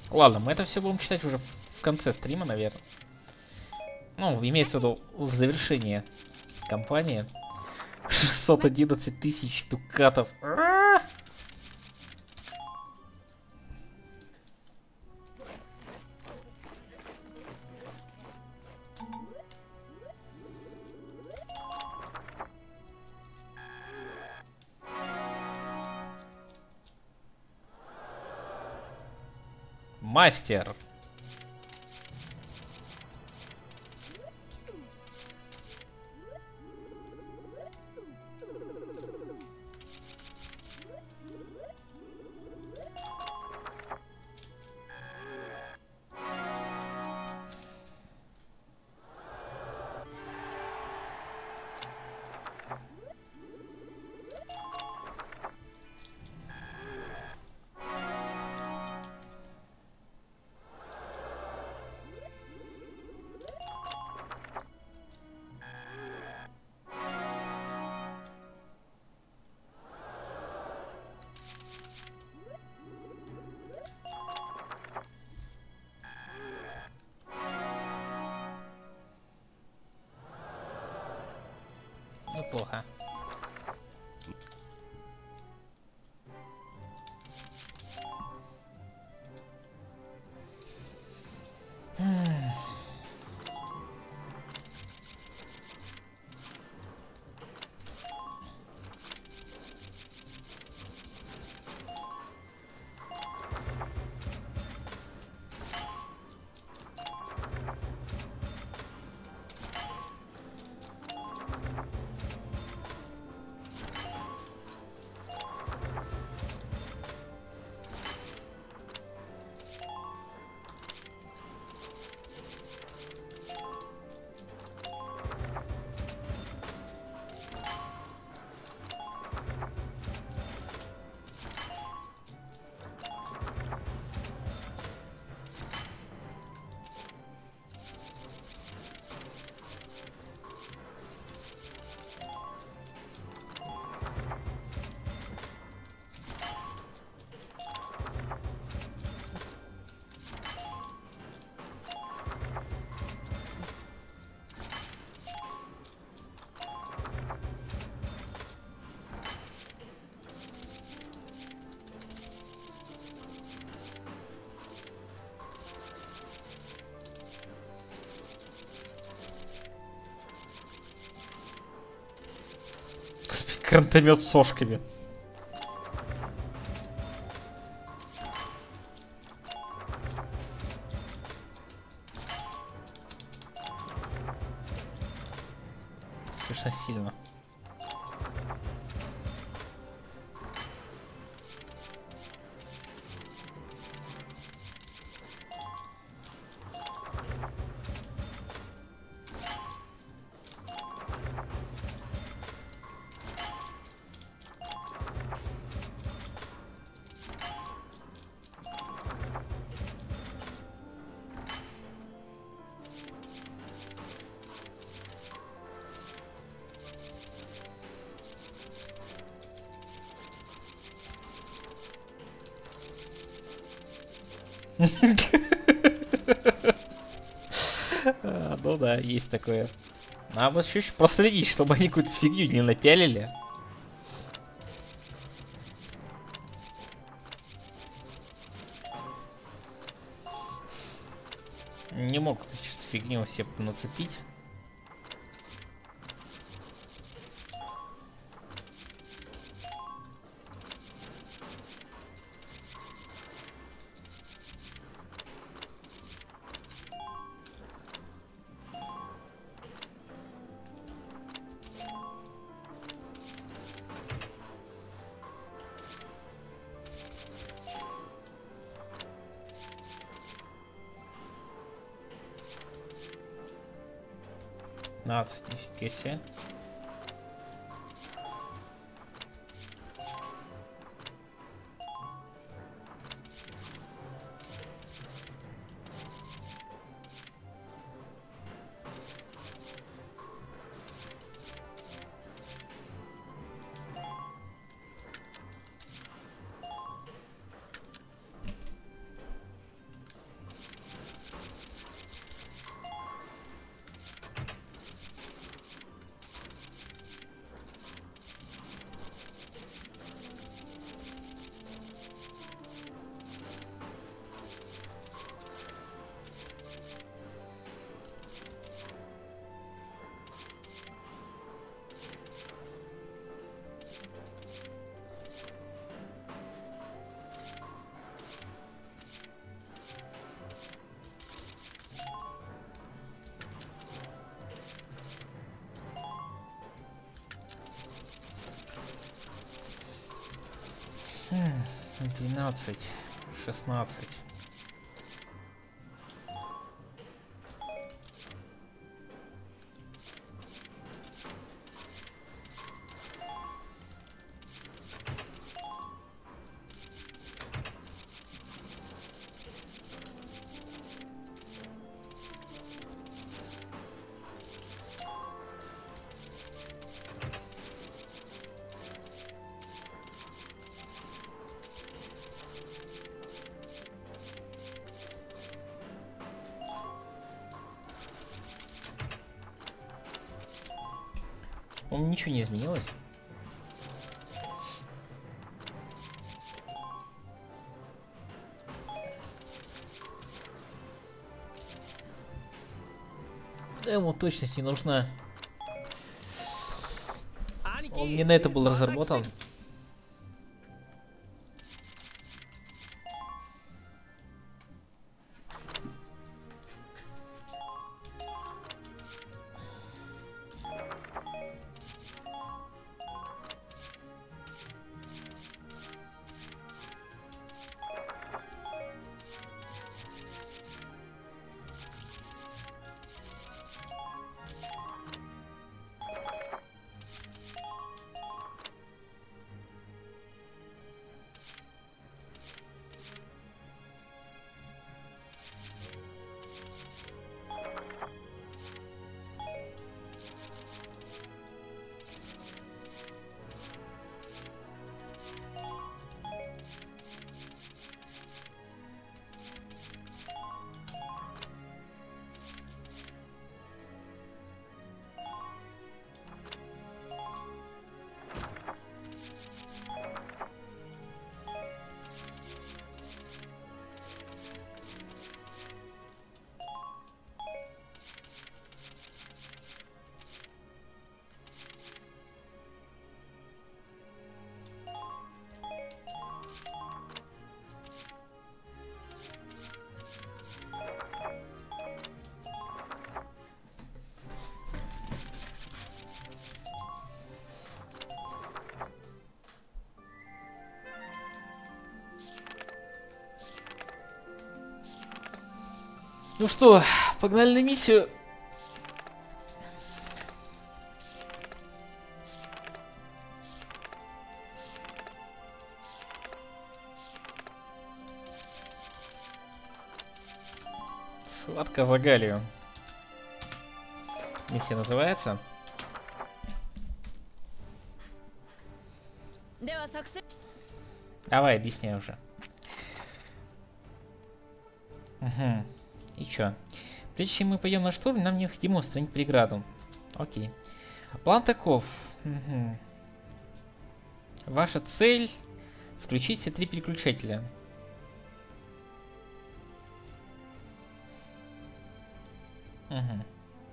Ладно, мы это все будем читать уже в конце стрима, наверное. Ну, имеется в виду в завершении кампании. 611 тысяч дукатов. Мастер. Неплохо. Гранатомет с сошками. Конечно, сильно. Ну да, есть такое. Надо вот чуть-чуть проследить, чтобы они какую-то фигню не напялили. Не могут чисто фигню все нацепить. Нифига себе. 12, 16. Ничего не изменилось. Да, ему точность не нужна. Он не на это был разработан. Ну что, погнали на миссию. Схватка за Галию. Миссия называется. Давай, объясняй уже. Угу. И чё? Прежде чем мы пойдем на штурм, нам необходимо устранить преграду. Окей. План таков. Угу. Ваша цель — включить все 3 переключателя. Угу.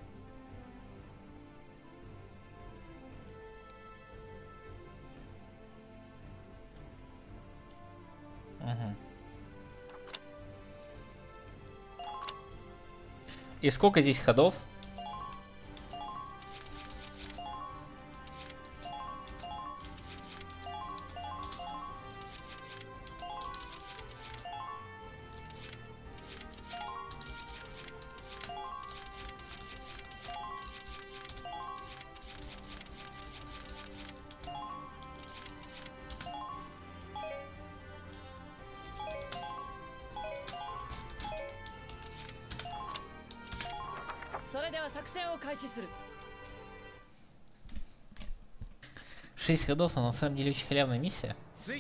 Угу. И сколько здесь ходов? Шесть ходов, но на самом деле очень халявная миссия.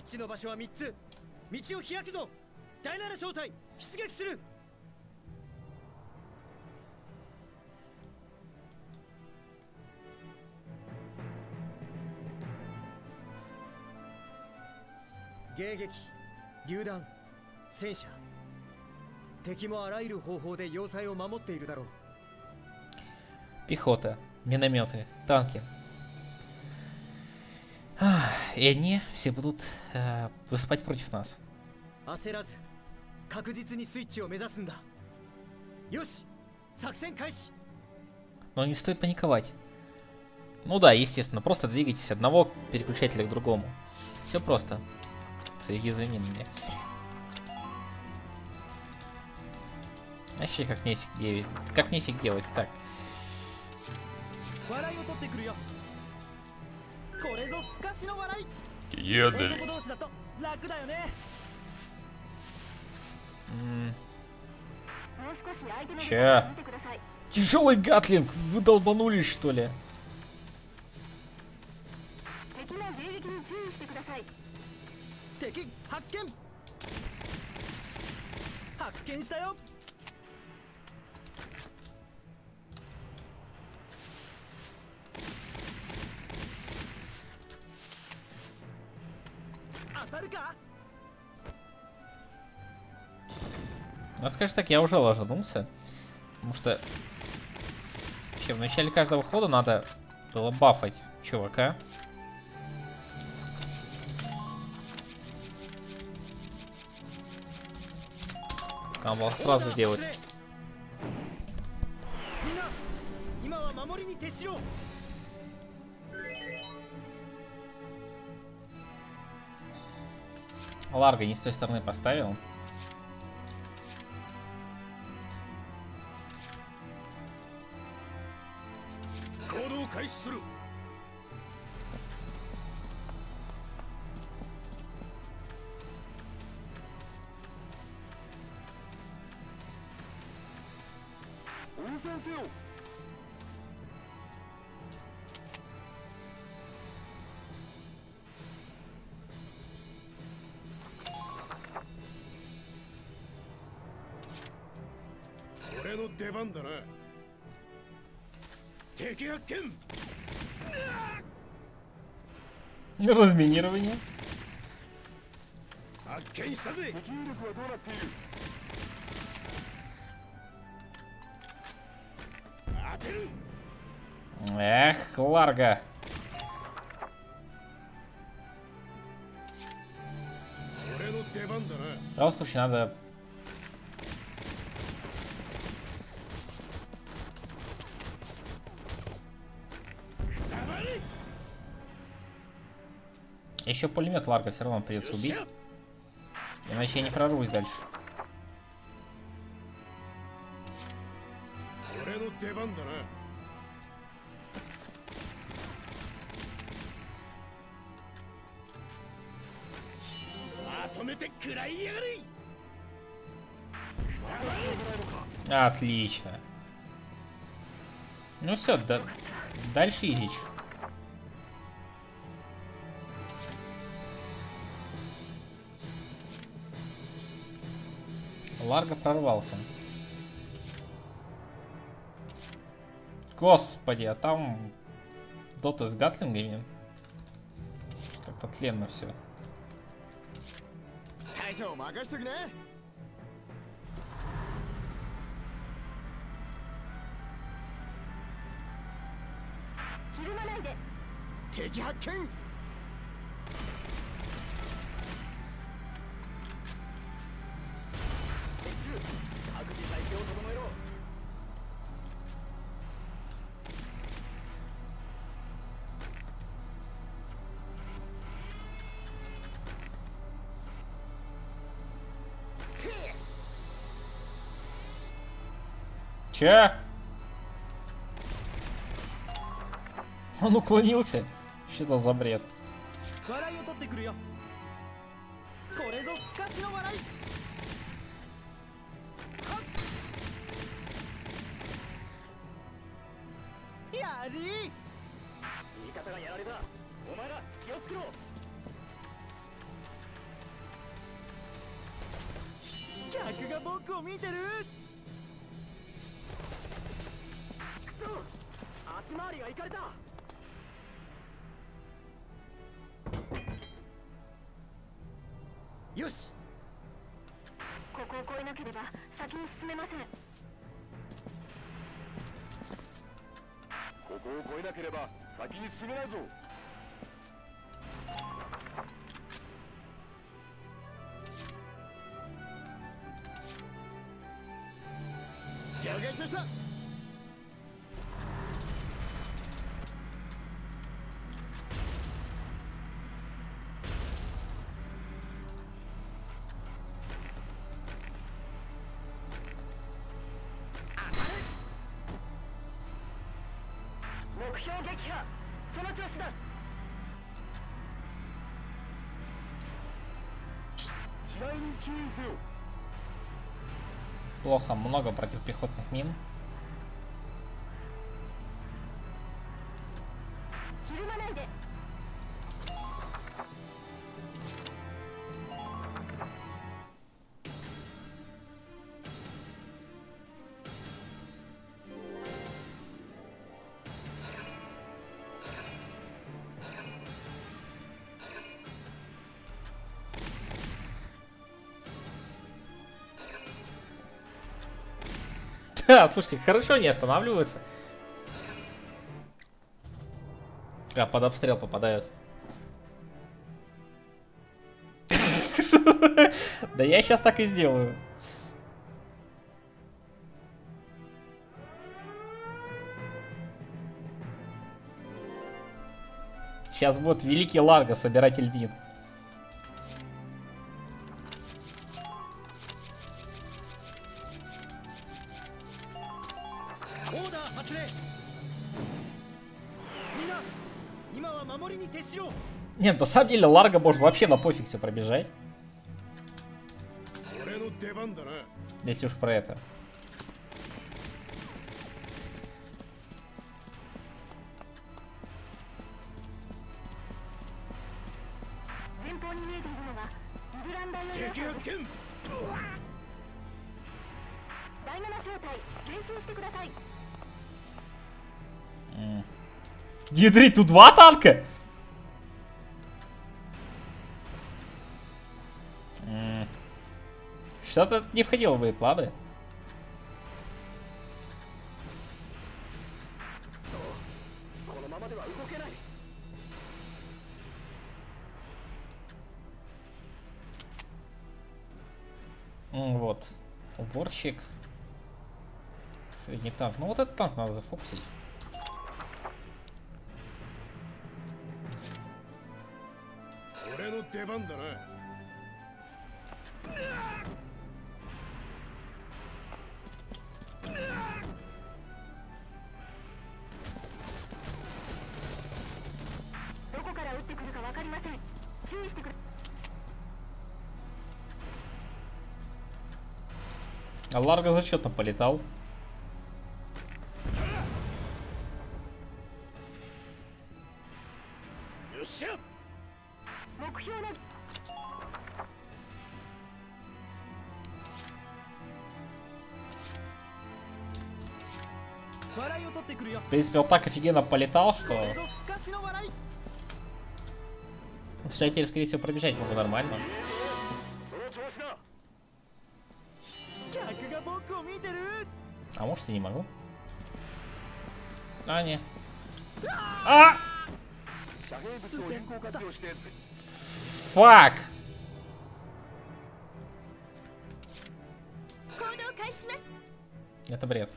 Пехота, минометы, танки. И они все будут выступать против нас. Но не стоит паниковать. Ну да, естественно, просто двигайтесь от одного переключателя к другому. Все просто. Сереги, извини меня. Вообще как нефиг делать так. Еды. Че? Тяжелый гатлинг! Вы долбанулись, что ли? Ну, скажи так, я уже ложанулся. Потому что вообще, в начале каждого хода надо было бафать чувака. Надо было сразу сделать. Ларго не с той стороны поставил. Разминирование. Эх, Ларго. В любом случае надо... Еще пулемет Ларго все равно придется убить. Иначе я не прорвусь дальше. Отлично. Ну все, дальше изич. Ларго прорвался. Господи, а там дота с гатлингами. Как-то тленно все. Че? Он уклонился? Что это за бред? よし。ここを越えなければ先に進めません。ここを越えなければ先に進めないぞ。了解しました。 標撃破その調子だ。機雷に注意せよ。 Плохо, много противопехотных мин. ひるまないで。 Да, слушайте, хорошо не останавливаются. А, под обстрел попадают. Да я сейчас так и сделаю. Сейчас будет великий Ларго, собиратель мин. Нет, на самом деле Ларго может вообще на пофиг все пробежать. Если уж про это. Ядрить, тут 2 танка? Что-то не входило в мои планы. Вот. Уборщик. Средний танк. Ну вот этот танк надо зафокусить. А Ларго зачетно полетал. В принципе, он так офигенно полетал, что... Все, я теперь, скорее всего, пробежать могу нормально. А может, и не могу. А, не. А! Фак! Это бред.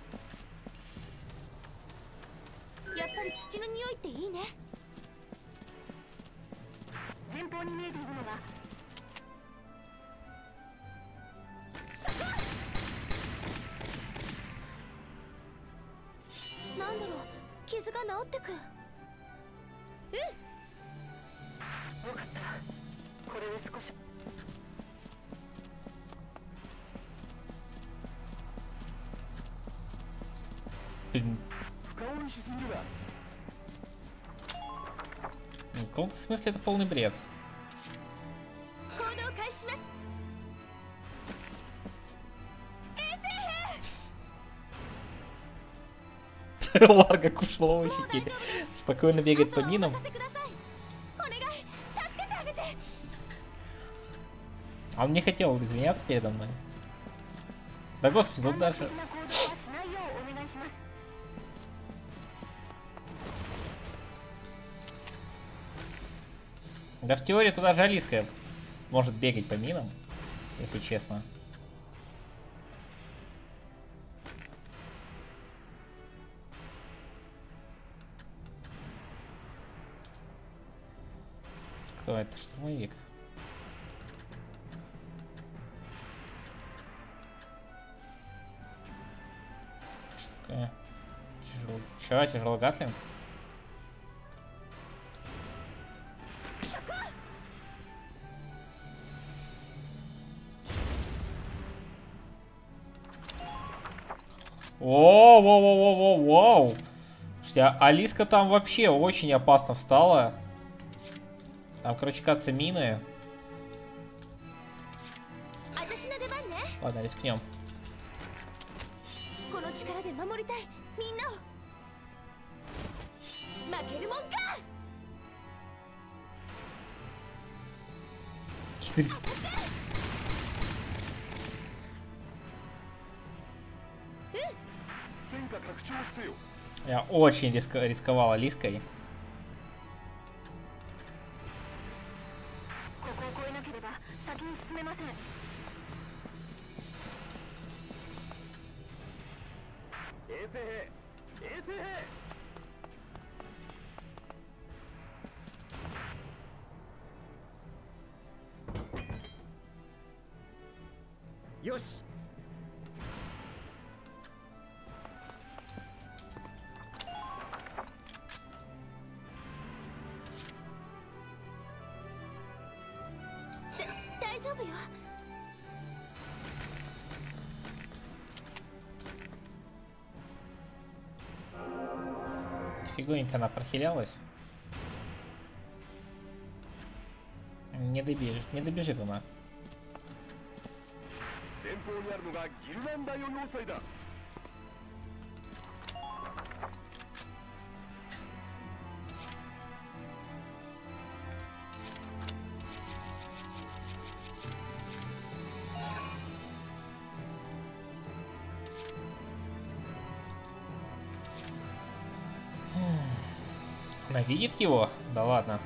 В каком-то смысле это полный бред. Ларго кушал овощи, спокойно бегает по минам. А он не хотел извиняться передо мной. Да господи, тут даже... Да в теории туда же Алиска может бегать по минам, если честно. Кто это? Штурмовик. Что такое? Чё, тяжелый гатлинг? Воу-воу-воу-воу-воу. Слушайте, а Алиска там вообще очень опасно встала. Там, короче, кажется, мины. Ладно, рискнем. Я очень рисковал Алиской. Ёс! Фигонько она прохилялась. Не добежит она. Она видит его? Да ладно.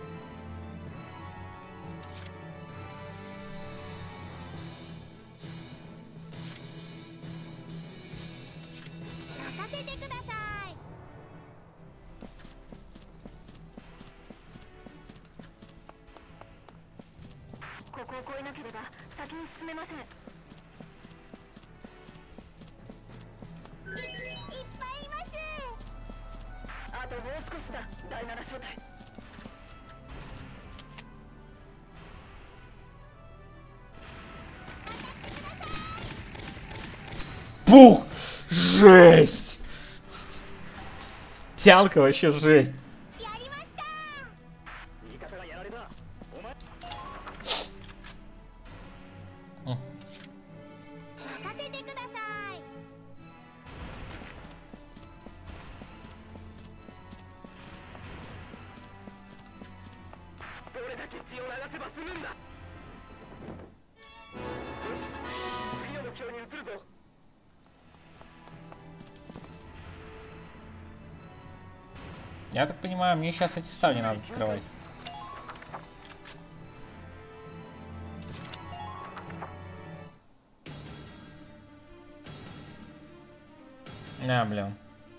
Пух! Жесть! Тянка вообще жесть. Я так понимаю, мне сейчас эти ставни надо открывать. А, блин.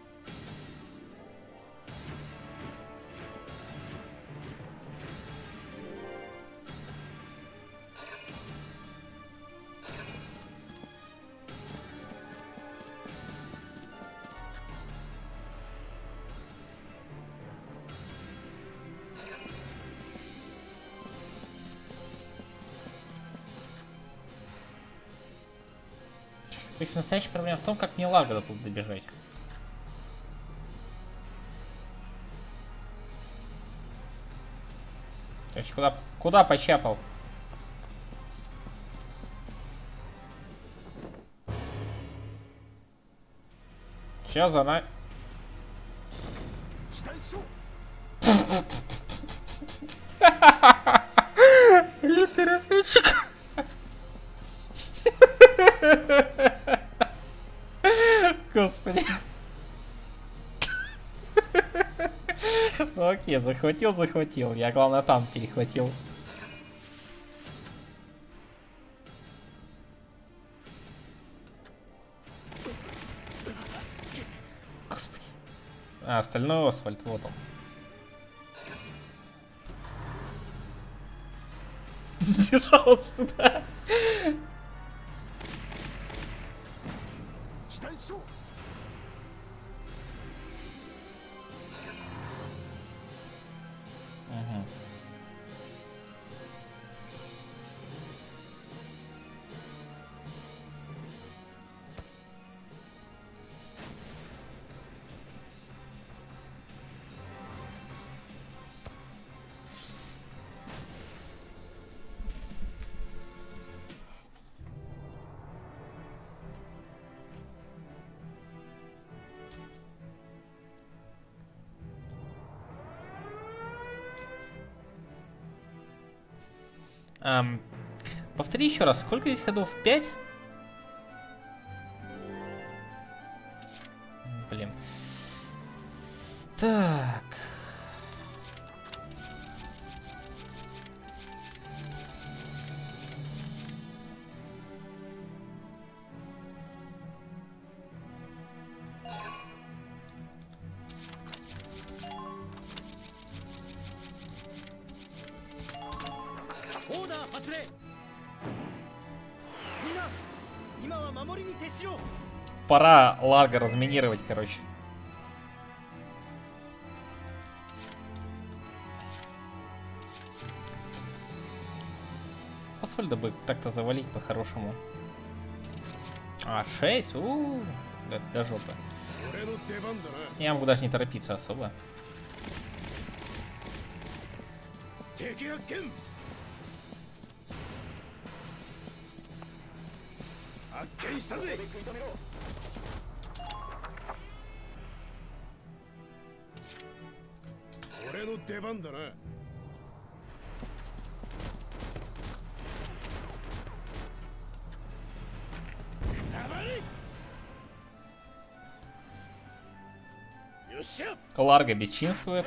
То есть настоящая проблема в том, как мне лаго до тут добежать. То есть куда почапал? Сейчас за нами. Элитный разведчик. Господи. Ну окей, захватил. Я, главное, танк перехватил. Господи. А, остальной асфальт, вот он. Сбежал сюда. Повтори еще раз, сколько здесь ходов? 5? Блин. Так. Пора Ларго разминировать, короче. Асфальда бы так-то завалить по-хорошему. А, 6? До жопы. Я могу даже не торопиться особо. Ларго бесчинствует.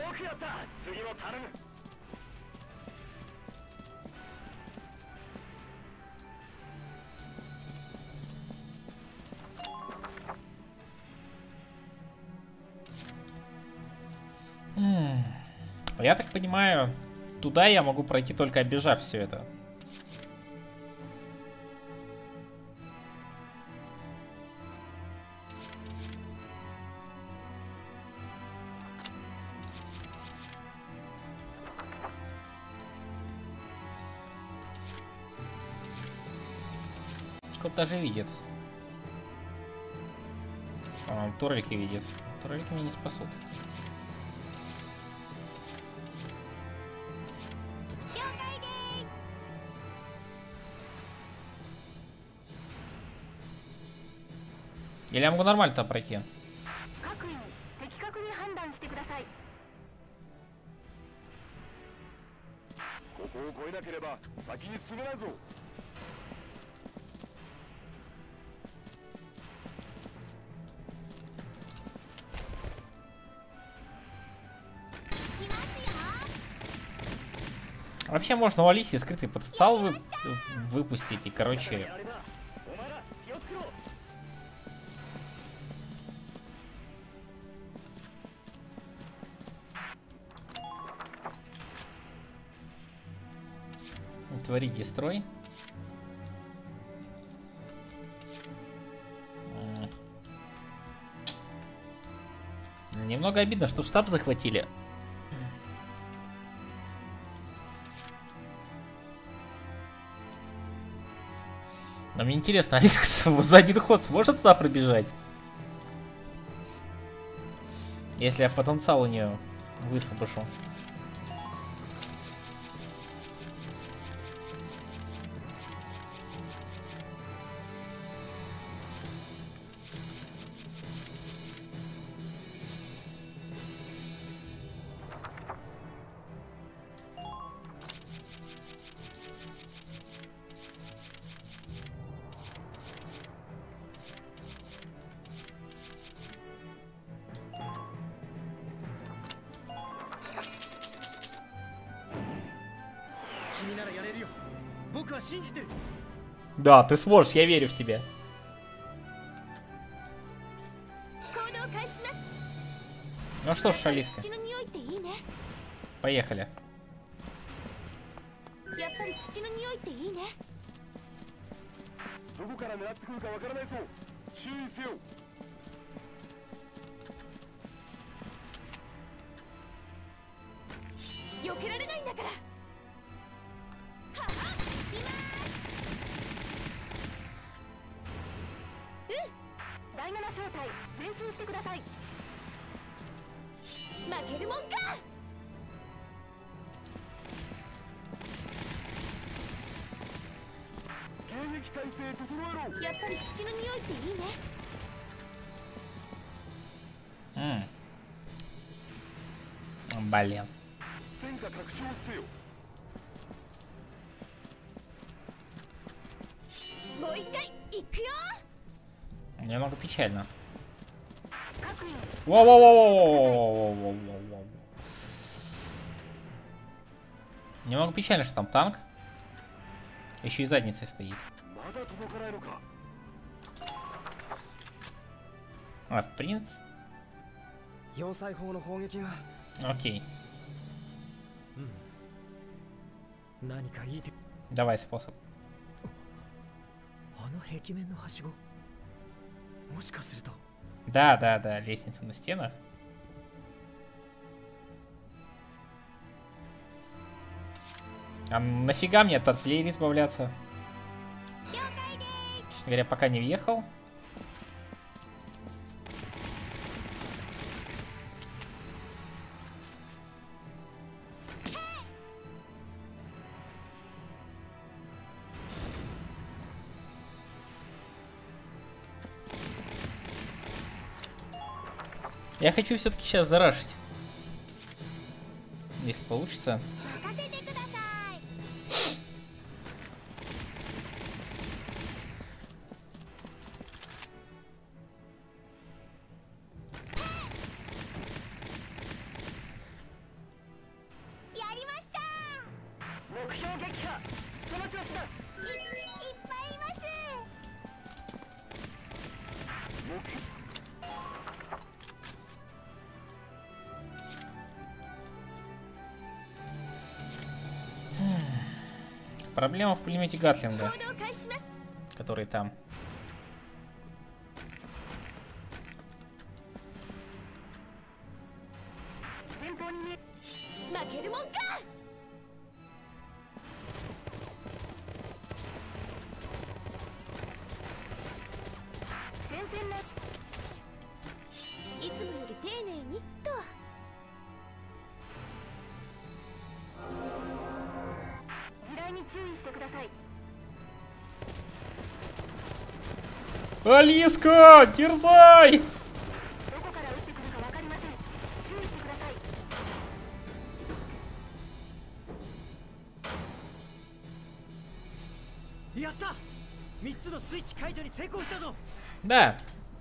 Я так понимаю, туда я могу пройти только оббежав все это. Кот даже видит. Он турельки видит. Турельки меня не спасут. Или я могу нормально там пройти? Вообще можно у Алисии скрытый потенциал выпустить и, короче... Творить дестрой. Немного обидно, что штаб захватили. Но мне интересно, Алиска за один ход сможет туда пробежать? Если я потенциал у нее высвобожу. Да, ты сможешь, я верю в тебя. Ну что ж, Алиска. Поехали. Блин. Немного печально. Воу-воу-воу-воу-воу-воу-воу-воу-воу. Немного печально, что там танк. Еще и задницей стоит. А, в принципе... Окей. Давай способ. Да, да, да, лестница на стенах. А нафига мне от артиллерии избавляться? Честно говоря, пока не въехал. Я хочу все-таки сейчас зарашить. Если получится. Проблема в пулемете Гатлинга, который там. Алиска, дерзай! Да.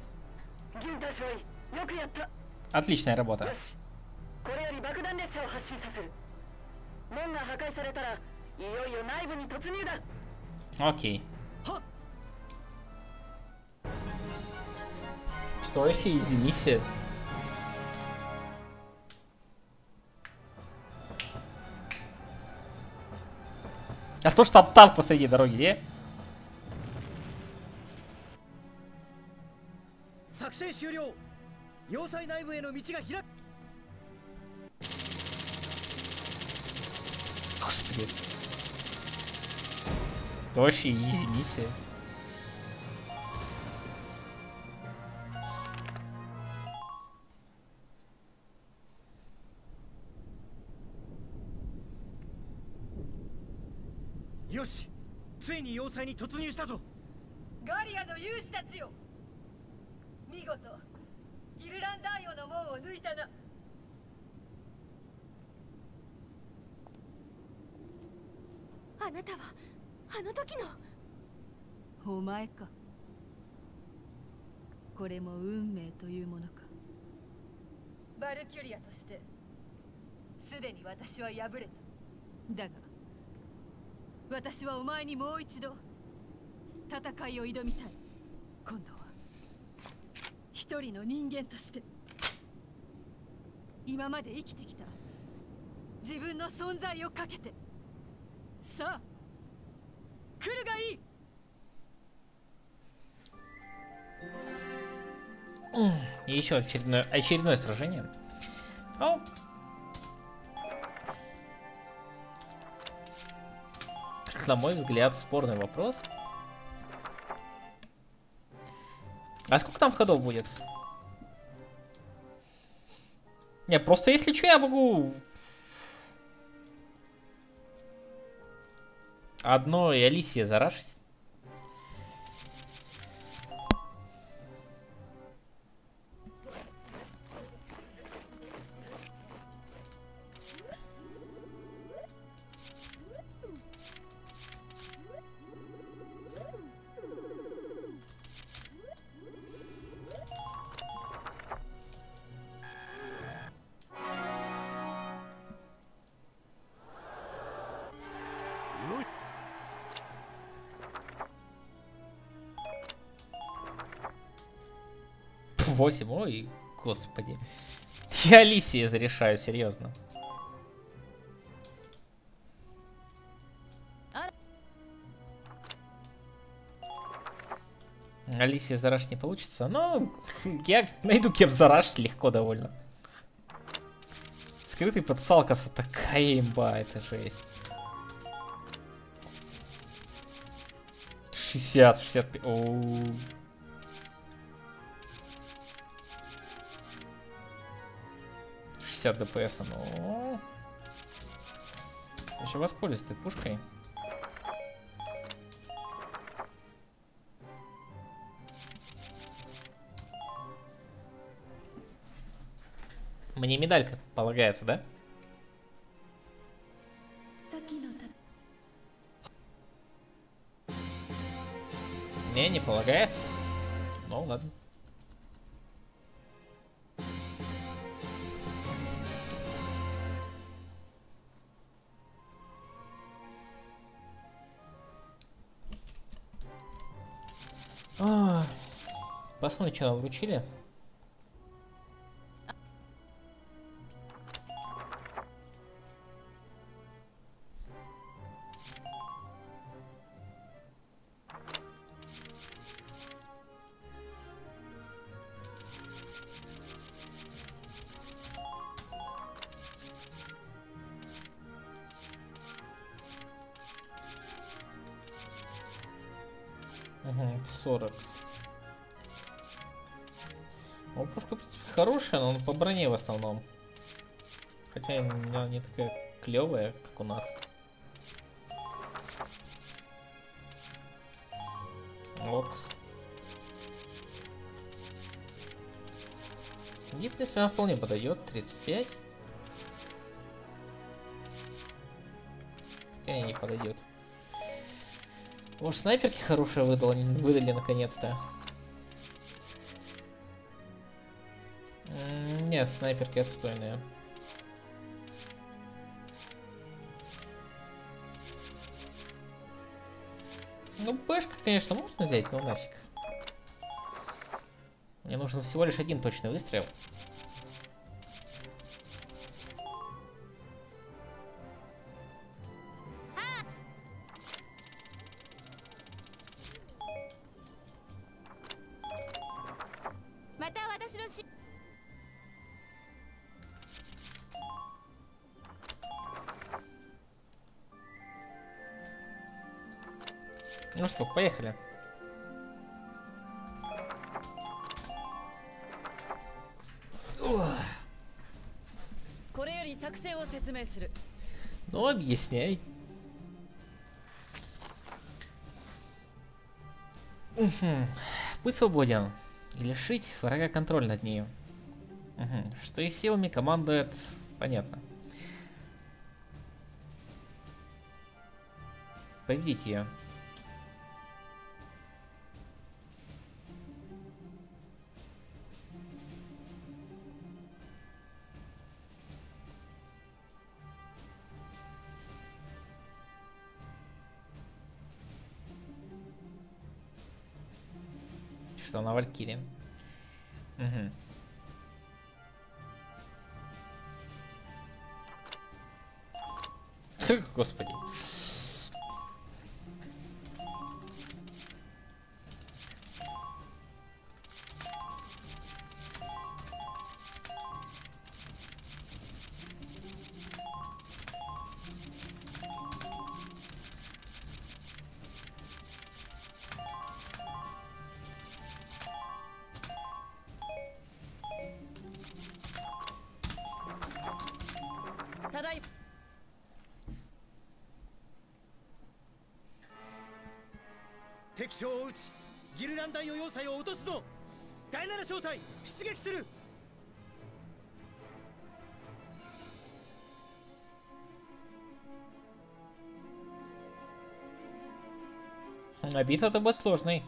Отличная работа. Окей. Что вообще изи миссия? А то, что там танк посреди дороги, не? Господи. Это вообще изи миссия. Yoshi, ついに要塞に突入したぞ。 ガリアの勇士たちよ。見事、ギルラン大王の門を抜いたな。あなたはあの時の。お前か。これも運命というものか。バルキュリアとして、すでに私は敗れた。だが。私はお前にもう一度戦いを挑みたい。今度は一人の人間として今まで生きてきた自分の存在をかけて。さあ来るがいい。 И еще очередное сражение. О. На мой взгляд, спорный вопрос. А сколько там ходов будет? Не, просто если что, я могу... Одно и Алисия зарашить. 8, ой, господи. Я Алисии зарешаю, серьезно. Алисия Зараш не получится, но я найду Кебзараш легко довольно. Скрытый под Салкаса такая имба, это жесть. 60, 65. Оу. ДПС, ну. Еще воспользуюсь ты пушкой. Мне медалька полагается, да? Не полагается. Ну ладно. Посмотрим, что нам вручили. Угу, 40. Ну, пушка, в принципе, хорошая, но он по броне в основном. Хотя она не такая клевая, как у нас. Вот. И, в принципе, она вполне подойдет. 35. Не подойдет. Может, снайперки хорошие выдали наконец-то. Нет, снайперки отстойные. Ну, бэшка, конечно, можно взять, но нафиг. Мне нужен всего лишь один точный выстрел. Ну что, поехали. Ну, объясняй. Будь свободен. И лишить врага контроля над нею. Что их силами командует... Понятно. Победить ее. Что на Валькирии. Угу. Господи. А битва-то будет сложной.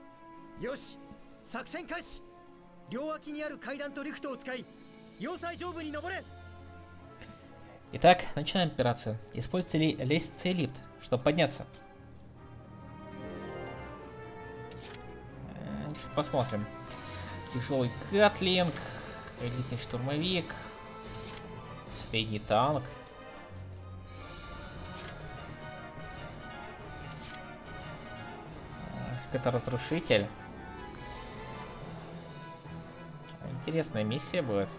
Итак, начинаем операцию. Используйте лестница и лифт, чтобы подняться. Посмотрим. Тяжелый гатлинг, элитный штурмовик, средний танк. Это разрушитель. Интересная миссия будет.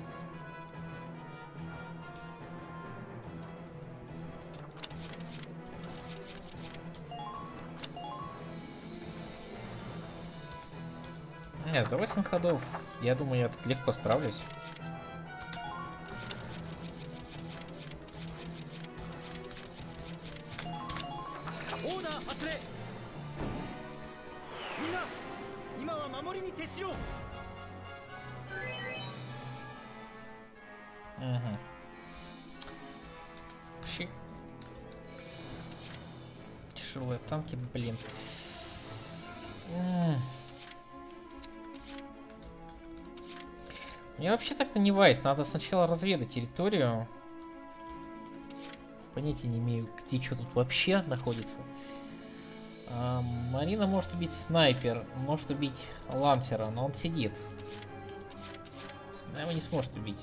Нет, за 8 ходов, я думаю, я тут легко справлюсь. Угу. Тяжелые танки, блин. Мне вообще так-то не вайс, надо сначала разведать территорию. Понятия не имею, где что тут вообще находится. Марина может убить снайпер, может убить лансера, но он сидит. Его не сможет убить.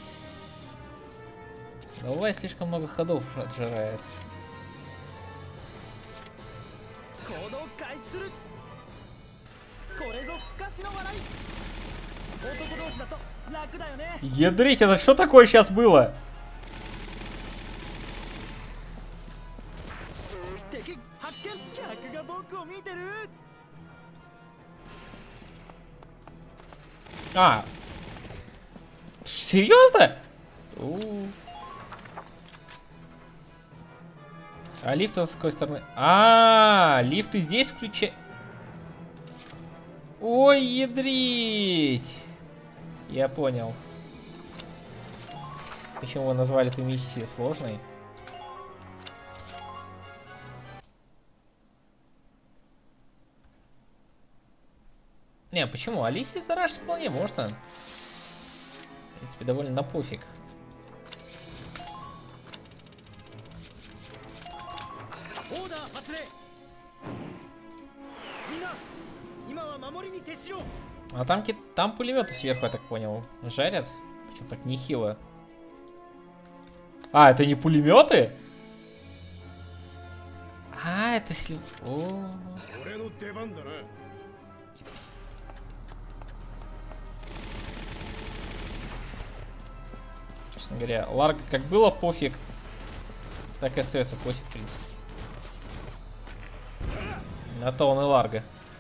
Давай, слишком много ходов отжирает. Ядрить, это что такое сейчас было? А, серьезно? А лифт с какой стороны? Лифты здесь включай. Ой, ядрить. Я понял. Почему вы назвали эту миссию сложной? Не, почему? Алисии зарашить вполне можно. В принципе, довольно на пофиг. А там пулеметы сверху, я так понял, жарят. Причем так нехило. А, это не пулеметы? А, это сли... Честно говоря, Ларго как было пофиг, так и остается пофиг, в принципе. На то он и Ларго.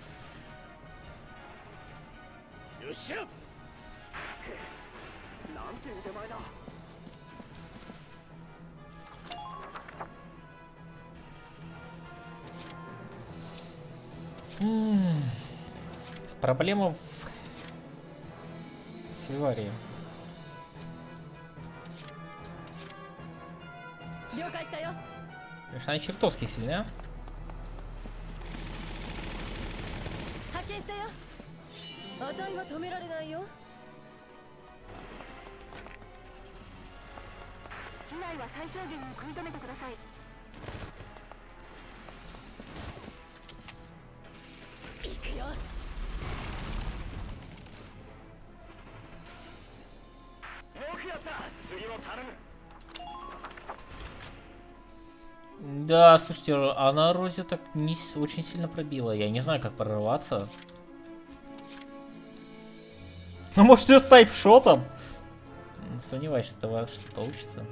Проблема в Сильварии. Конечно, она чертовски сильна. Да, слушайте, она Рози так не очень сильно пробила. Я не знаю, как прорваться. Ну, может, ее с тайпшотом? Сомневаюсь, что это что получится.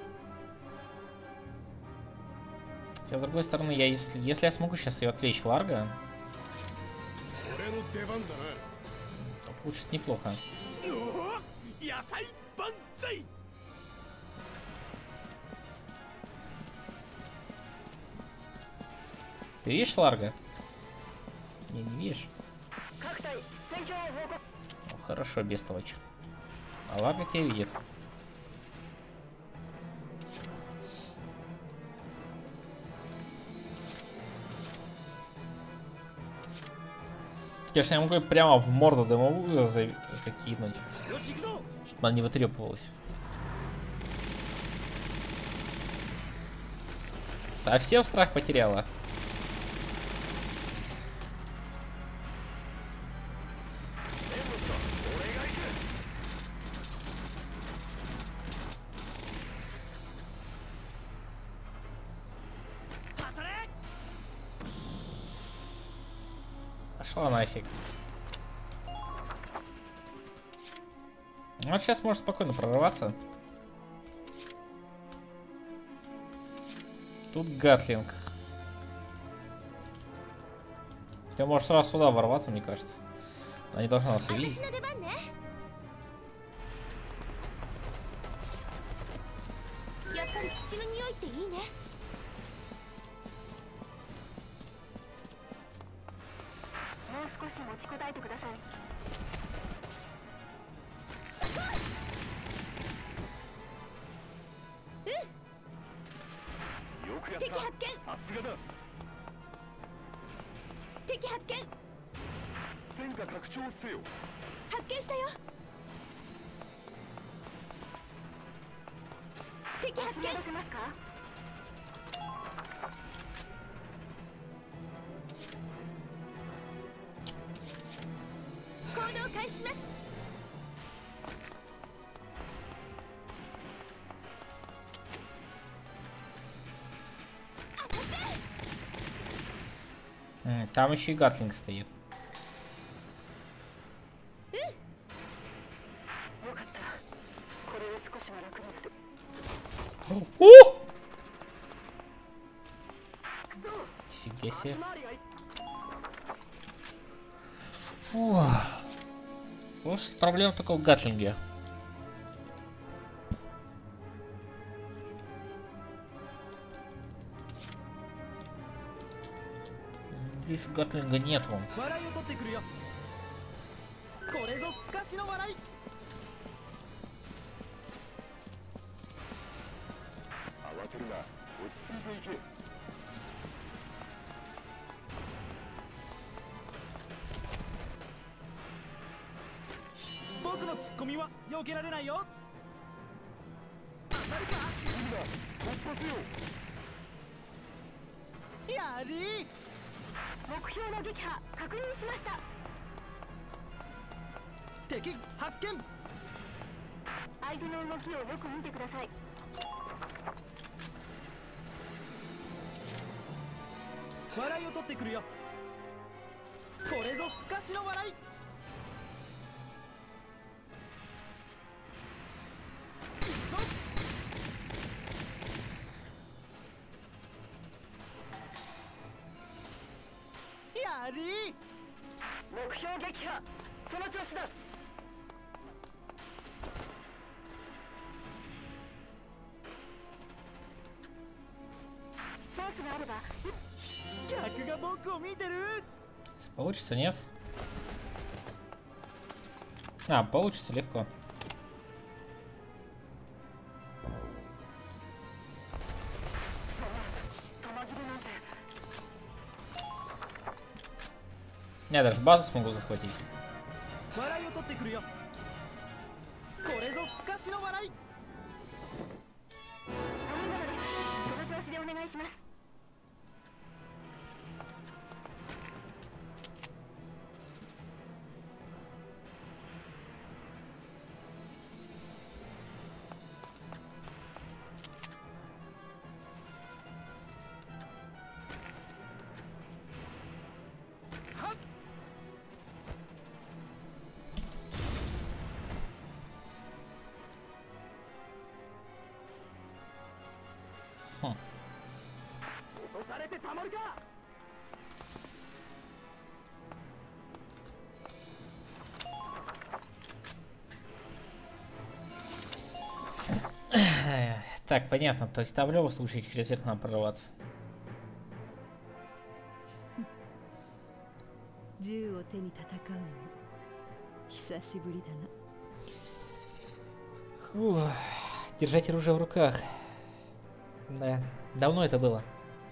Хотя, с другой стороны, если я смогу сейчас ее отвлечь Ларго, то получится неплохо. Ты видишь Ларго? Не видишь? Ну, хорошо, бестолочь. А Ларго тебя видит. Конечно, я могу прямо в морду дымовую закинуть, чтобы она не вытрепывалась. Совсем страх потеряла. Пошла нафиг. Вот сейчас может спокойно прорваться. Тут Гатлинг. Ты можешь сразу сюда ворваться, мне кажется. Она не должна нас увидеть. Там еще и Гатлинг стоит. О! Фига себе. Фу. Вот проблема только в Гатлинге. Здесь Гатлинга нет вон. Получится, нет? А, получится легко. Я даже базу смогу захватить. Так, понятно. То есть там в любом случае через верх надо прорваться. Фух, держать оружие в руках. Да, давно это было.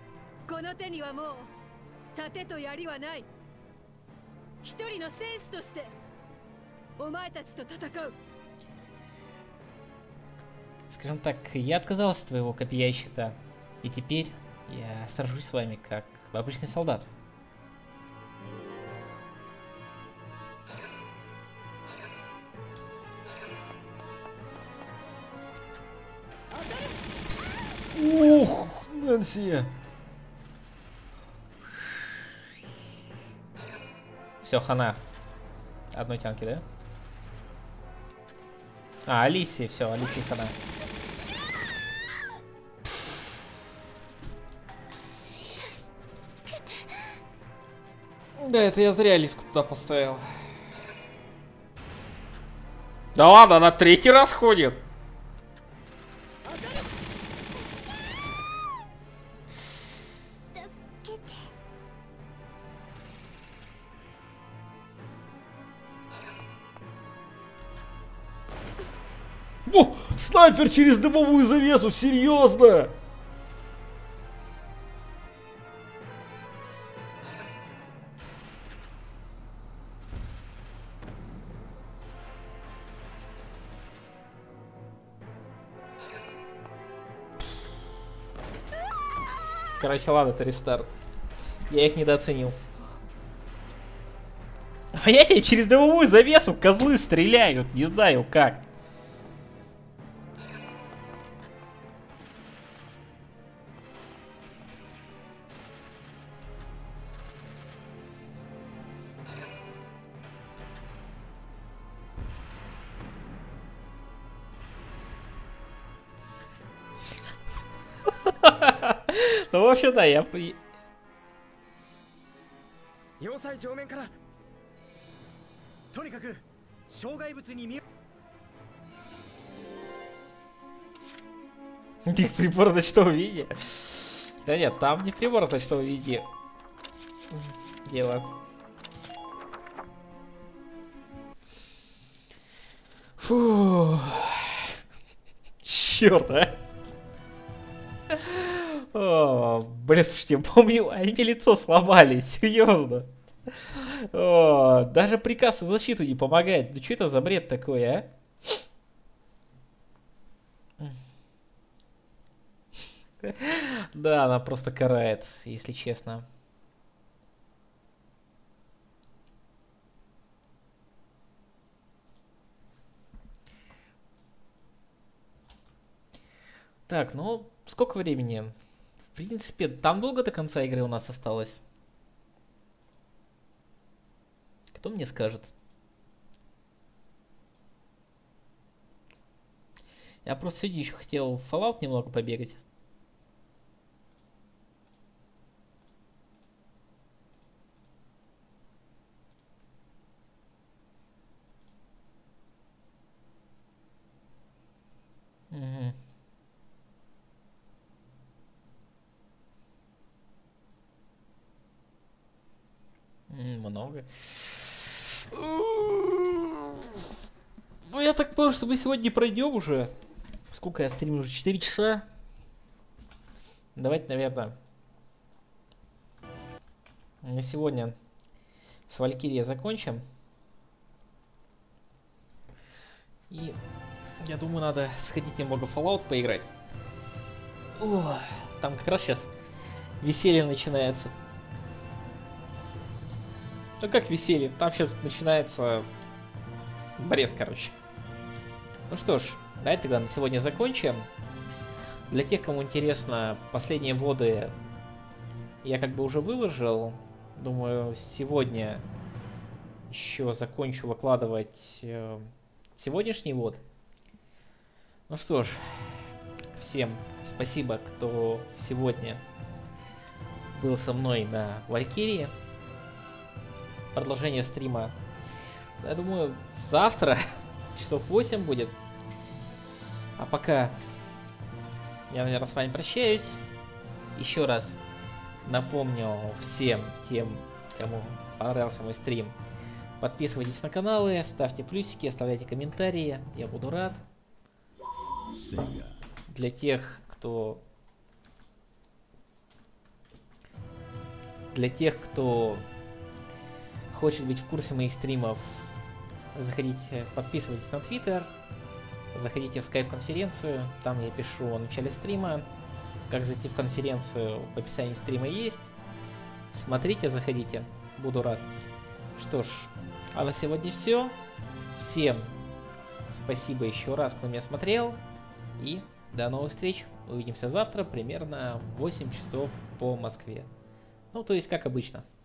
Скажем так, я отказался от твоего копья и щита. И теперь я сражусь с вами как обычный солдат. Ух, Нэнси! Все, хана. Одной тянки, да? А, Алисия, все, Алисия хана. Да, это я зря Алиску туда поставил. Да ладно, она третий раз ходит. О, снайпер через дымовую завесу, серьезно? Короче, ладно, это рестарт. Я их недооценил. А я через дымовую завесу козлы стреляют, не знаю как. Ну, в общем, да, я... 要塞上面からとにかく障害物に見 Их прибор ночного видения. Да нет, там не прибор ночного видения. Дело. Фу. Черт, а. О, блин, слушайте, я помню, они мне лицо сломали, серьезно. О, даже приказ на защиту не помогает. Ну что это за бред такой, а? Да, она просто карает, если честно. Так, ну, сколько времени? В принципе, там долго до конца игры у нас осталось? Кто мне скажет? Я просто сегодня еще хотел в Fallout немного побегать. Угу. Много. Ну, я так понял, что мы сегодня пройдем уже. Сколько я стримлю? Уже 4 часа. Давайте, наверное, на сегодня с Валькирией закончим. И я думаю, надо сходить немного в Fallout поиграть. О, там как раз сейчас веселье начинается. Ну как веселье? Там сейчас начинается бред, короче. Ну что ж, давайте тогда на сегодня закончим. Для тех, кому интересно, последние воды я как бы уже выложил. Думаю, сегодня еще закончу выкладывать сегодняшний вод. Ну что ж, всем спасибо, кто сегодня был со мной на Валькирии. Продолжение стрима, я думаю, завтра часов 8 будет. А пока я, наверное, с вами прощаюсь. Еще раз напомню всем тем, кому понравился мой стрим, подписывайтесь на каналы, ставьте плюсики, оставляйте комментарии, я буду рад. Для тех, кто хочет быть в курсе моих стримов, заходите, подписывайтесь на Twitter, заходите в скайп-конференцию, там я пишу о начале стрима, как зайти в конференцию, в описании стрима есть. Смотрите, заходите, буду рад. Что ж, а на сегодня все. Всем спасибо еще раз, кто меня смотрел, и до новых встреч. Увидимся завтра примерно в 8 часов по Москве. Ну, то есть, как обычно.